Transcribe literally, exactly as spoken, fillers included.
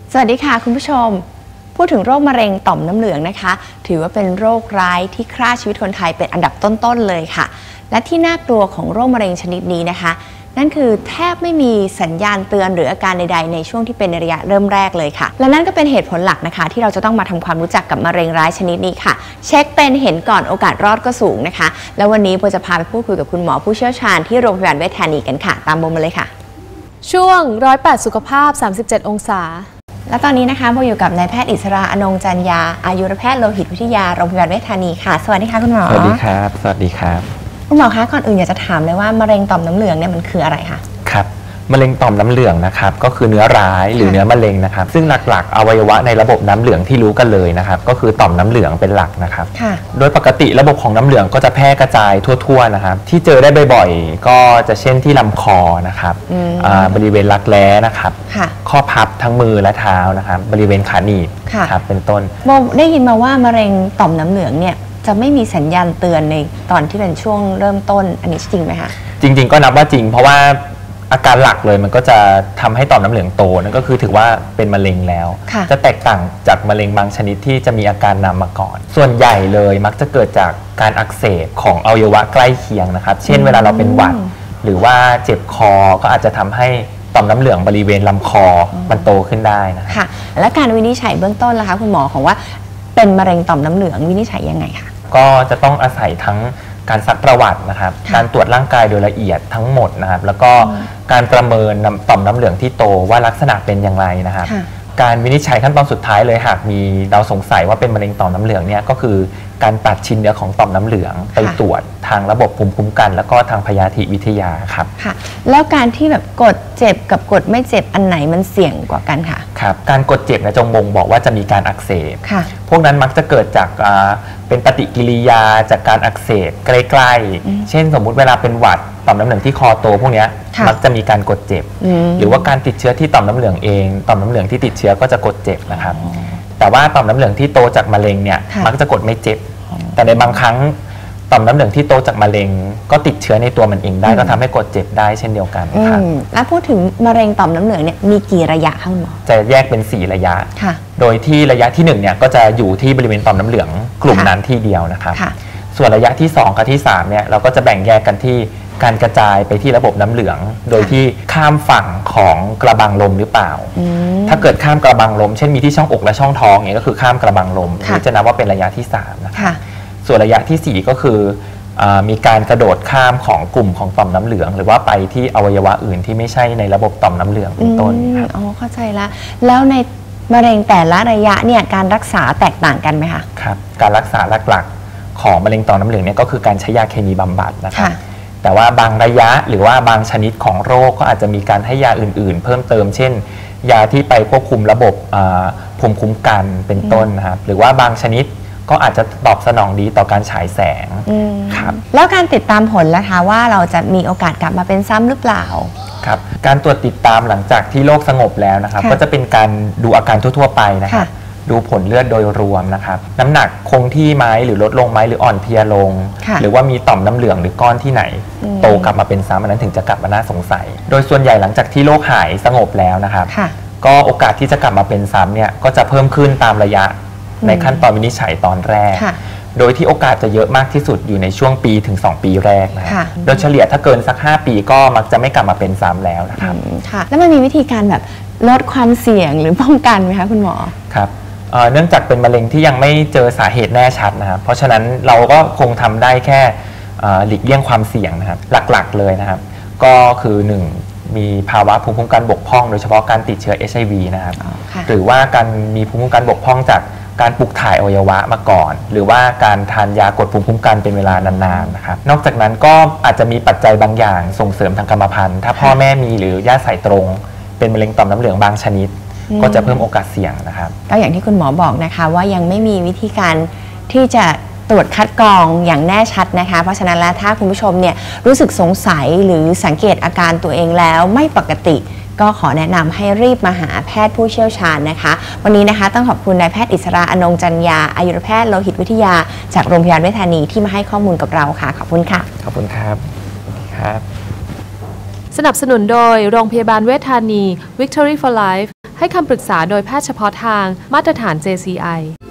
สวัสดีค่ะคุณผู้ชมพูดถึงโรคมะเร็งต่อมน้ำเหลืองนะคะถือว่าเป็นโรคร้ายที่ฆ่าชีวิตคนไทยเป็นอันดับต้นๆเลยค่ะและที่น่ากลัวของโรคมะเร็งชนิดนี้นะคะนั่นคือแทบไม่มีสัญญาณเตือนหรืออาการใดๆในช่วงที่เป็นในระยะเริ่มแรกเลยค่ะและนั่นก็เป็นเหตุผลหลักนะคะที่เราจะต้องมาทำความรู้จักกับมะเร็งร้ายชนิดนี้ค่ะเช็คเป็นเห็นก่อนโอกาสรอดก็สูงนะคะแล้ววันนี้โบจะพาไปพูดคุยกับคุณหมอผู้เชี่ยวชาญที่โรงพยาบาลเวชธานีกันค่ะตามโบมาเลยค่ะช่วงหนึ่งร้อยแปดสุขภาพสามสิบเจ็ดองศาและตอนนี้นะคะโบอยู่กับนายแพทย์อิสราอนงจันยาอายุรแพทย์โลหิตวิทยาโรงพยาบาลเวชธานีค่ะสวัสดีค่ะคุณหมอสวัสดีครับสวัสดีครับคุณหมอคะก่อนอื่นอยากจะถามเลยว่ามะเร็งต่อมน้ำเหลืองเนี่ยมันคืออะไรคะครับมะเร็งต่อมน้ำเหลืองนะครับก็คือเนื้อร้ายหรือเนื้อมะเร็งนะครับซึ่งหลักๆอวัยวะในระบบน้ำเหลืองที่รู้กันเลยนะครับก็คือต่อมน้ำเหลืองเป็นหลักนะครับโดยปกติระบบของน้ำเหลืองก็จะแพร่กระจายทั่วๆนะครับที่เจอได้บ่อยๆก็จะเช่นที่ลำคอนะครับบริเวณรักแร้นะครับข้อพับทั้งมือและเท้านะครับบริเวณขาหนีบครับเป็นต้นโบได้ยินมาว่ามะเร็งต่อมน้ำเหลืองเนี่ยจะไม่มีสัญญาณเตือนในตอนที่เป็นช่วงเริ่มต้นอันนี้จริงไหมคะจริงๆก็นับว่าจริงเพราะว่าอาการหลักเลยมันก็จะทำให้ต่อมน้ำเหลืองโตนั่นก็คือถือว่าเป็นมะเร็งแล้วจะแตกต่างจากมะเร็งบางชนิดที่จะมีอาการนำมาก่อนส่วนใหญ่เลยมักจะเกิดจากการอักเสบของอวัยวะใกล้เคียงนะครับเช่นเวลาเราเป็นหวัดหรือว่าเจ็บคอก็อาจจะทำให้ต่อมน้ำเหลืองบริเวณลำคอมันโตขึ้นได้นะค่ะและการวินิจฉัยเบื้องต้นล่ะคะคุณหมอของว่าเป็นมะเร็งต่อมน้ำเหลืองวินิจฉัยยังไงคะก็จะต้องอาศัยทั้งการซักประวัตินะครับการตรวจร่างกายโดยละเอียดทั้งหมดนะครับแล้วก็การประเมินต่อมน้ำเหลืองที่โตว่าลักษณะเป็นอย่างไรนะครับการวินิจฉัยขั้นตอนสุดท้ายเลยหากมีเราสงสัยว่าเป็นมะเร็งต่อมน้ำเหลืองเนี่ยก็คือการตัดชิ้นเนื้อของต่อมน้ำเหลืองไปตรวจทางระบบภูมิคุ้มกันแล้วก็ทางพยาธิวิทยาครับค่ะแล้วการที่แบบกดเจ็บกับกดไม่เจ็บอันไหนมันเสี่ยงกว่ากันค่ะครับการกดเจ็บเนี่ยจงบ่งบอกว่าจะมีการอักเสบพวกนั้นมักจะเกิดจากเป็นปฏิกิริยาจากการอักเสบใกล้ๆเช่นสมมุติเวลาเป็นหวัดต่อมน้ำเหลืองที่คอโตพวกนี้มักจะมีการกดเจ็บหรือว่าการติดเชื้อที่ต่อมน้ำเหลืองเองต่อมน้ำเหลืองที่ติดเชื้อก็จะกดเจ็บนะครับแต่ว่าต่อมน้ำเหลืองที่โตจากมะเร็งเนี่ยมักจะกดไม่เจ็บแต่ในบางครั้งต่อมน้ำเหลืองที่โตจากมะเร็งก็ติดเชื้อในตัวมันเองได้ก็ทำให้กดเจ็บได้เช่นเดียวกันครับแล้วพูดถึงมะเร็งต่อมน้ำเหลืองเนี่ยมีกี่ระยะคะหมอจะแยกเป็นสี่ระยะโดยที่ระยะที่หนึ่งเนี่ยก็จะอยู่ที่บริเวณต่อมน้ำเหลืองกลุ่มนั้นที่เดียวนะครับส่วนระยะที่สองกับที่สามเนี่ยเราก็จะแบ่งแยกกันที่การกระจายไปที่ระบบน้ำเหลืองโดยที่ข้ามฝั่งของกระบังลมหรือเปล่าถ้าเกิดข้ามกระบังลมเช่นมีที่ช่องอกและช่องท้องเนี่ยก็คือข้ามกระบังลมนี่จะนับว่าเป็นระยะที่สามนะครับส่วนระยะที่สี่ก็คือมีการกระโดดข้ามของกลุ่มของต่อมน้ำเหลืองหรือว่าไปที่อวัยวะอื่นที่ไม่ใช่ในระบบต่อมน้ำเหลืองเป็นต้นครับอ๋อเข้าใจละแล้วในมะเร็งแต่ละระยะเนี่ยการรักษาแตกต่างกันไหมคะครับการรักษาหลักๆของมะเร็งต่อมน้ำเหลืองเนี่ยก็คือการใช้ยาเคมีบำบัดนะครับแต่ว่าบางระยะหรือว่าบางชนิดของโรคก็อาจจะมีการให้ยาอื่นๆเพิ่มเติมเช่นยาที่ไปควบคุมระบบภูมิคุ้มกันเป็นต้นนะครับหรือว่าบางชนิดก็อาจจะตอบสนองดีต่อการฉายแสงครับแล้วการติดตามผลล่ะคะว่าเราจะมีโอกาสกลับมาเป็นซ้ำหรือเปล่าครับการตรวจติดตามหลังจากที่โรคสงบแล้วนะครับก็จะเป็นการดูอาการทั่วๆไปนะครับดูผลเลือดโดยรวมนะครับน้ำหนักคงที่ไหมหรือลดลงไหมหรืออ่อนเพลียลงหรือว่ามีต่อมน้ำเหลืองหรือก้อนที่ไหนโตกลับมาเป็นซ้ำอันนั้นถึงจะกลับมาน่าสงสัยโดยส่วนใหญ่หลังจากที่โรคหายสงบแล้วนะครับก็โอกาสที่จะกลับมาเป็นซ้ำเนี่ยก็จะเพิ่มขึ้นตามระยะในขั้นตอนวินิจฉัยตอนแรกโดยที่โอกาสจะเยอะมากที่สุดอยู่ในช่วงปีถึงสองปีแรกนะครับโดยเฉลี่ยถ้าเกินสักห้าปีก็มักจะไม่กลับมาเป็นซ้ำแล้วนะครับค่ะแล้วมันมีวิธีการแบบลดความเสี่ยงหรือป้องกันไหมคะคุณหมอครับเนื่องจากเป็นมะเร็งที่ยังไม่เจอสาเหตุแน่ชัดนะครับเพราะฉะนั้นเราก็คงทำได้แค่หลีกเลี่ยงความเสี่ยงนะครับหลักๆเลยนะครับก็คือหนึ่งมีภาวะภูมิคุ้มกันบกพร่องโดยเฉพาะการติดเชื้อ เอช ไอ วี นะครับหรือว่าการมีภูมิคุ้มกันบกพร่องจากการปลูกถ่ายอวัยวะมาก่อนหรือว่าการทานยากดภูมิคุ้มกันเป็นเวลานานๆนะครับนอกจากนั้นก็อาจจะมีปัจจัยบางอย่างส่งเสริมทางกรรมพันธุ์ถ้าพ่อแม่มีหรือญาติสายตรงเป็นมะเร็งต่อมน้ำเหลืองบางชนิดก็จะเพิ่มโอกาสเสี่ยงนะครับก็อย่างที่คุณหมอบอกนะคะว่ายังไม่มีวิธีการที่จะตรวจคัดกรองอย่างแน่ชัดนะคะเพราะฉะนั้นแล้วถ้าคุณผู้ชมเนี่ยรู้สึกสงสัยหรือสังเกตอาการตัวเองแล้วไม่ปกติก็ขอแนะนำให้รีบมาหาแพทย์ผู้เชี่ยวชาญนะคะวันนี้นะคะต้องขอบคุณนายแพทย์อิสราอนงจันยาอายุรแพทย์โลหิตวิทยาจากโรงพยาบาลเวชธานีที่มาให้ข้อมูลกับเราค่ะขอบคุณค่ะขอบคุณครับครับสนับสนุนโดยโรงพยาบาลเวชธานี Victory for Life ให้คำปรึกษาโดยแพทย์เฉพาะทางมาตรฐาน เจ ซี ไอ